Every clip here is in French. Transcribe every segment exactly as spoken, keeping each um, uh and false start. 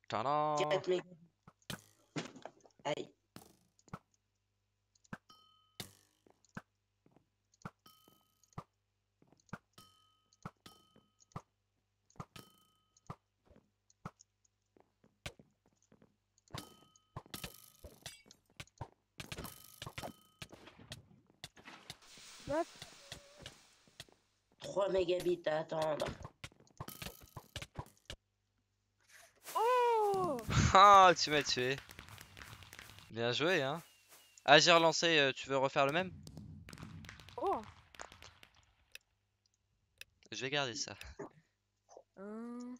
Tadam. quatre mégabits. Aïe. Hop. trois mégabits à attendre. Oh. Ah, tu m'as tué. Bien joué, hein. Ah, j'ai relancé. euh, tu veux refaire le même? Oh. Je vais garder ça. Hum.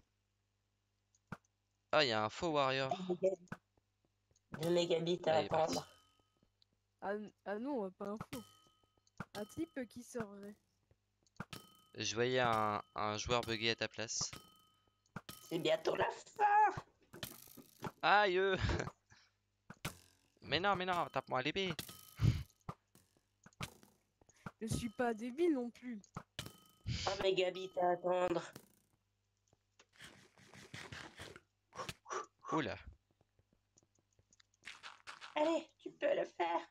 Ah, il y a un faux warrior. deux mégabits. deux mégabits à Ah, il est parti. attendre. Ah, ah non, pas un faux. Un type qui serait. Je voyais un, un joueur bugué à ta place. C'est bientôt la fin. Aïe euh. Mais non, mais non, tape-moi à l'épée. Je suis pas débile non plus. un mégabit à attendre. Oula. Allez, tu peux le faire.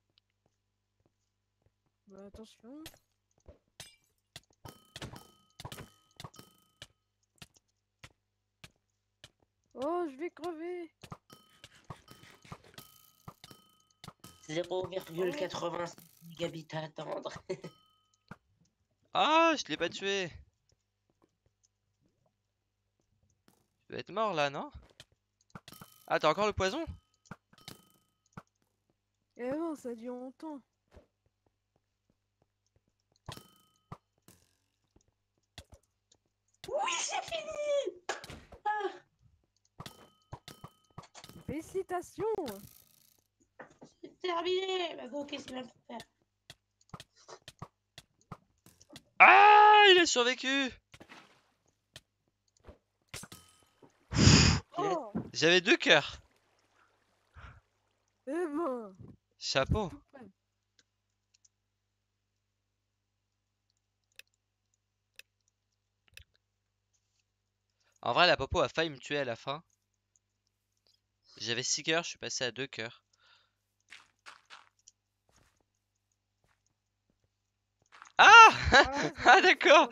Bah, attention. Oh, je vais crever. zéro virgule quatre-vingt-cinq mégabits à attendre. Ah, je l'ai pas tué. Tu dois être mort là, non? Ah, t'as encore le poison? Eh non, ça dure longtemps. Oui, c'est fini. Ah, Félicitations. c'est terminé. Bah bon, qu'est-ce qu'il va faire? Ah, il a survécu. Oh. J'avais deux cœurs. Eh ben. Chapeau. Tout prêt. En vrai, la popo a failli me tuer à la fin. J'avais six cœurs, je suis passé à deux cœurs. Ah Ah, Ah, d'accord.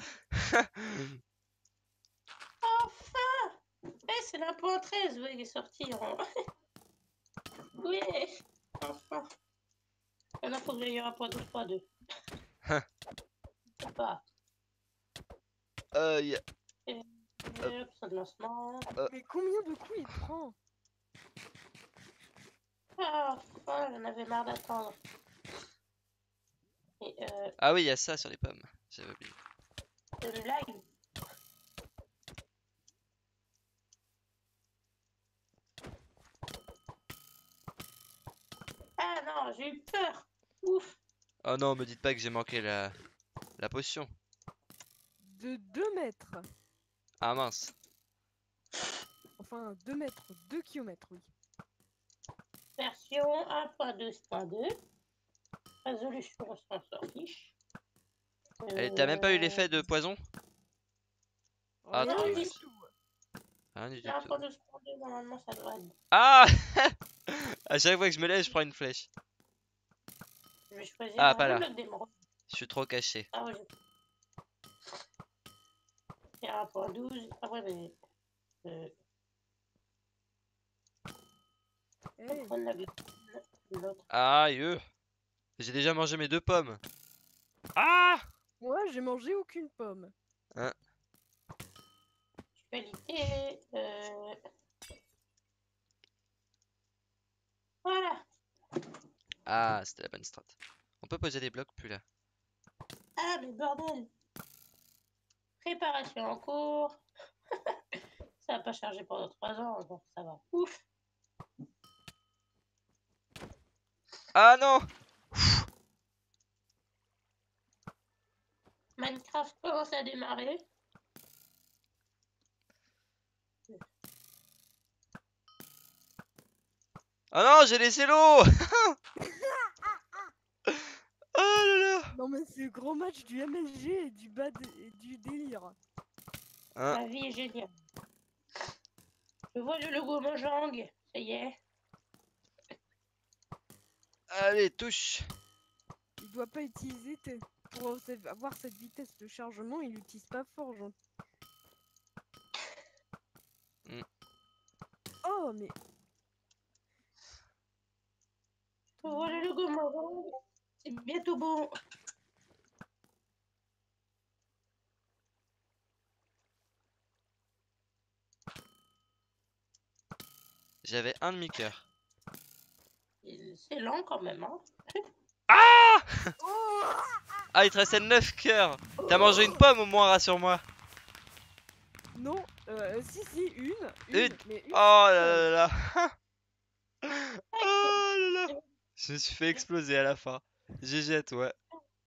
Enfin. Eh, c'est la point treize. Oui, il est sorti. En... oui. Enfin. Maintenant, il faut que j'aille à point douze point deux. Je sais pas. Euh, y a- Et hop, ça de lancement. Mais combien de coups il prend? Ah, enfin, j'en avais marre d'attendre. Et euh, Ah oui, il y a ça sur les pommes. J'avais oublié. c'est une blague. Ah non, j'ai eu peur. Ouf. Oh non, me dites pas que j'ai manqué la, la potion. De deux mètres. Ah mince. Enfin, deux mètres, deux kilomètres, oui. Version un point douze point deux. Résolution, on s'en sort fiche. Eh, t'as même pas eu l'effet de Euh, poison? Ah, Rien trop du dommage. tout. Rien du un tout. point douze point deux, normalement, ça doit être. Ah À chaque fois que je me lève, je prends une flèche. Je vais choisir Ah, un pas là. bloc d'émeraude. Je suis trop caché. Ah ouais, j'ai un point douze. Ah ouais, mais. Euh, Hey. prendre la l'autre. Aïe euh. J'ai déjà mangé mes deux pommes. Ah Moi, j'ai mangé aucune pomme. Hein? Qualité. Euh... Voilà. Ah, c'était la bonne strat. On peut poser des blocs plus là. Ah, mais bordel. Préparation en cours. Ça n'a pas chargé pendant trois ans, donc ça va. Ouf. Ah non Minecraft commence à démarrer. Ah non, j'ai laissé l'eau. Oh là là. Non, mais c'est le gros match du M S G et du bas de- et du délire. Hein? Ma vie est géniale. Je vois le logo Mojang. Ça y est. Allez, touche. Il doit pas utiliser tes- pour cette- avoir cette vitesse de chargement, il utilise pas fort, genre. Mm. Oh mais Je vois le logo Mojang. C'est bientôt bon. J'avais un demi-cœur. Il- C'est lent quand même, hein. Ah oh Ah, il te restait neuf cœurs. T'as mangé une pomme au moins, rassure-moi. non, euh, si si une, une, Une. mais une. Oh là seule. là là. Oh là là. Je me suis fait exploser à la fin. G G à toi.